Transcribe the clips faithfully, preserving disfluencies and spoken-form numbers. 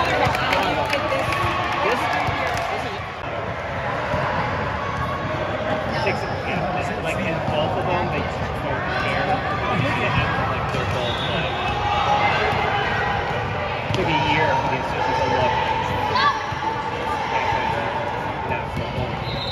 Takes it, yeah, is it like in both of them they don't care? They have like they're both like took a year for these sisters to look. That's the whole.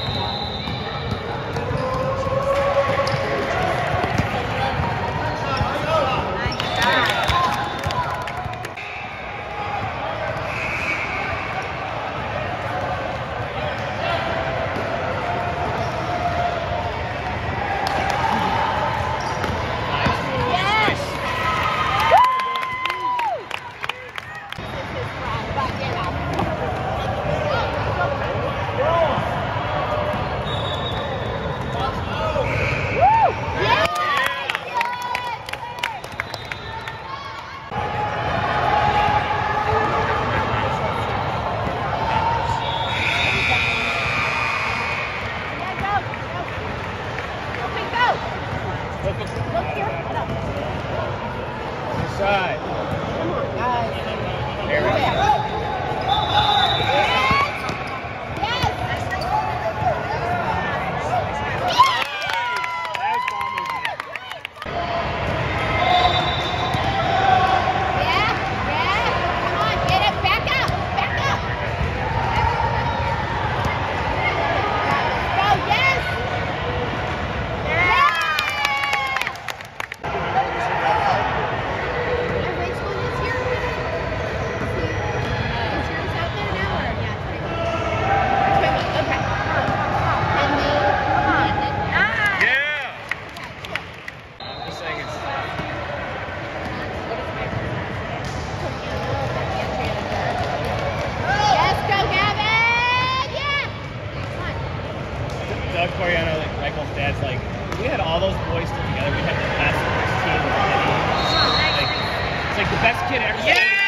Side. Come on, guys. Here we go. Yes! Yes! That was ball movement. Yeah, yeah. Come on, get it. Back up. Back up. Go, yes! Doug Coriano, like Michael's dad's like, we had all those boys still together. We had the best team. Like, it's like the best kid ever. Yeah!